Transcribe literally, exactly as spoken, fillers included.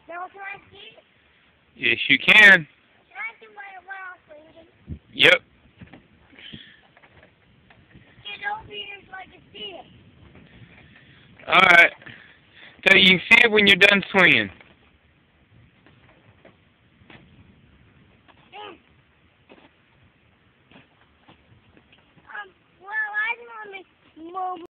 Now can I see it? Yes, you can. Can I do my mouth, Swingin? Yep. Get over here so I can see it. Alright. So you can see it when you're done swinging.